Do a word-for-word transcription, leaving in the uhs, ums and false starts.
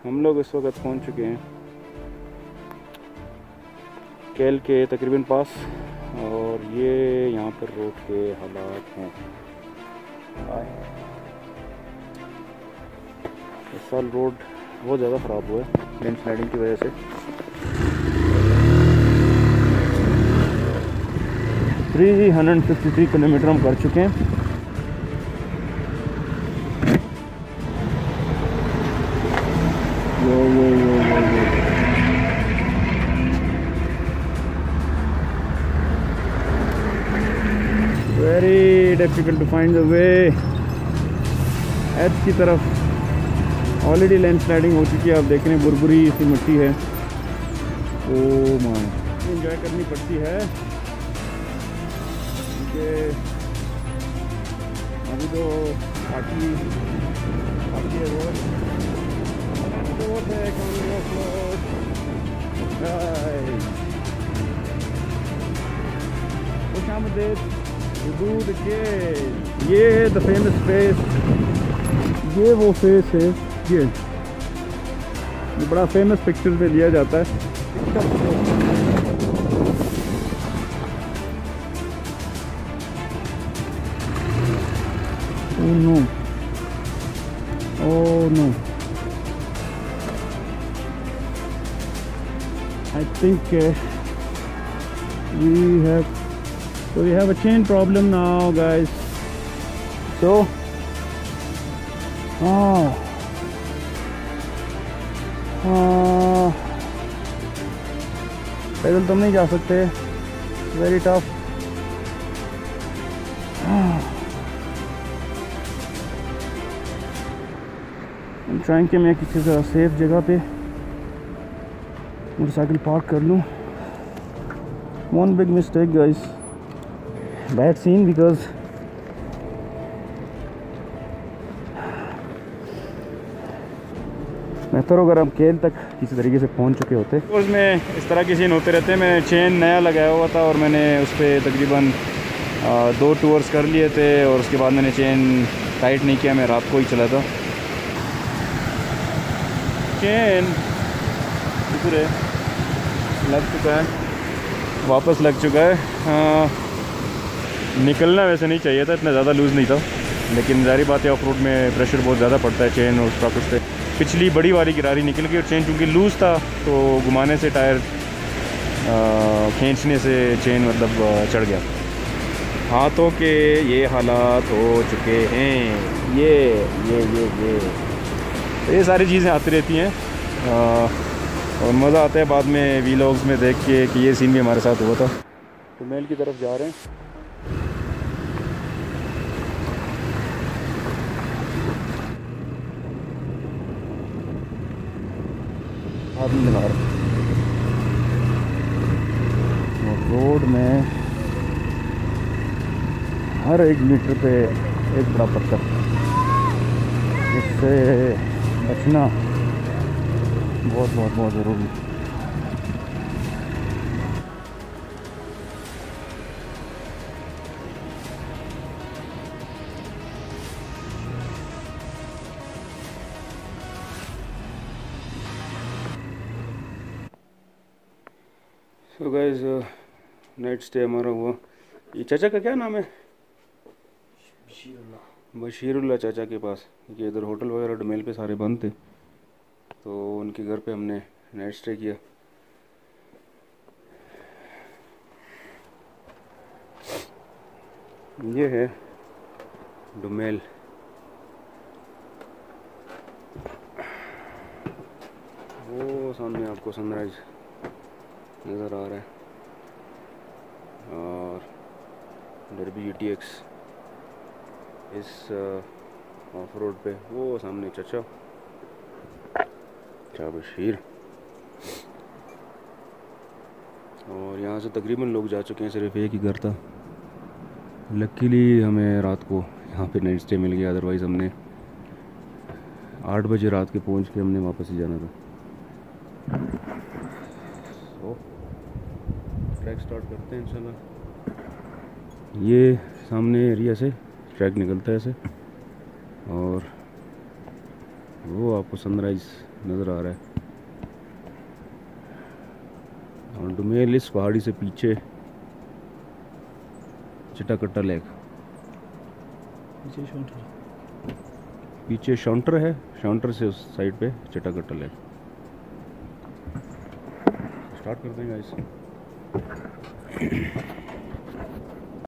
हम लोग इस वक्त पहुंच चुके हैं केल के तकरीबन पास, और ये यहाँ पर रोड के हालात हैं। इस साल रोड बहुत ज़्यादा ख़राब हुआ है लैंड स्लाइडिंग की वजह से। Three hundred fifty three kilometre हम कर चुके हैं। Yo yo yo yo yo very difficult to find the way. H की तरफ ऑलरेडी लैंड स्लाइडिंग हो चुकी है, आप देख रहे हैं बुरबुरी सी मिट्टी है। ओ माय, एंजॉय करनी पड़ती है क्योंकि अभी तो बाकी बाकी है वो ये द फेमस फेस, ये वो फेस है, ये ये बड़ा फेमस पिक्चर में लिया जाता है। Oh no, oh no, I think uh, we have so we have a chain problem now, guys. So, ah, ah, पैदल तुम नहीं जा सकते, very tough. Ah. I'm trying कि मैं किसी सेफ जगह पे मोटरसाइकिल पार्क कर लूँ। One big mistake, guys. Bad scene because बेहतर अगर हम केल तक किसी तरीके से पहुंच चुके होते। उसमें इस तरह के सीन होते रहते हैं। मैं चेन नया लगाया हुआ था और मैंने उस पर तकरीबन दो टूर्स कर लिए थे, और उसके बाद मैंने चेन टाइट नहीं किया, मैं रात को ही चला था। चेन पूरे लग चुका है, वापस लग चुका है। हाँ, निकलना वैसे नहीं चाहिए था, इतना ज़्यादा लूज़ नहीं था, लेकिन जारी बात है ऑफ रोड में प्रेशर बहुत ज़्यादा पड़ता है चेन और स्प्रॉकेट पे। पिछली बड़ी वाली गिरारी निकल गई और चेन चूँकि लूज़ था तो घुमाने से टायर खींचने से चेन मतलब चढ़ गया। हाथों के ये हालात हो चुके हैं। ये ये ये ये तो ये सारी चीज़ें आती रहती हैं और मज़ा आता है बाद में वीलॉग्स में देख के कि ये सीन भी हमारे साथ हुआ था। तो मेल की तरफ जा रहे हैं। आदमी बना रहे और रोड में हर एक मीटर पे एक बड़ा पत्थर, इससे बचना बहुत बहुत बहुत ज़रूरी। सो गाइस, नाइट स्टे हमारा हुआ। ये चाचा का क्या नाम है? बशीरुल्लाह। बशीरुल्लाह चाचा के पास। ये इधर होटल वगैरह डमेल पे सारे बंद थे, तो उनके घर पे हमने नाइट स्टे किया। ये है डमेल। वो सामने आपको सनराइज नज़र आ रहा है और डरबी यू टी एक्स इस ऑफ रोड पे। वो सामने चाचा चाचा बशीर, और यहाँ से तकरीबन लोग जा चुके हैं, सिर्फ एक ही घर था। लकीली हमें रात को यहाँ पे नाइट स्टे मिल गया, अदरवाइज़ हमने आठ बजे रात के पहुँच के हमने वापस ही जाना था। तो ट्रैक स्टार्ट करते हैं इंशाल्लाह। ये सामने एरिया से ट्रैक निकलता है ऐसे, और वो आपको सनराइज नज़र आ रहा है। और डुमेल इस पहाड़ी से पीछे चिटाकट्टा लेक, पीछे शॉट है, पीछे शाउंटर है, शाउंटर से उस साइड पे चिटाकट्टा लेक। स्टार्ट कर देंगे इसे।